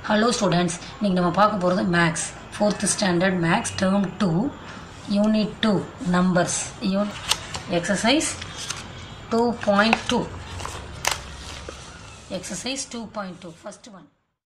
Hello students, இன்னைக்கு நம்ம பார்க்க போறது maths 4th standard maths term 2 unit 2 numbers exercise 2.2 exercise 2.2 first one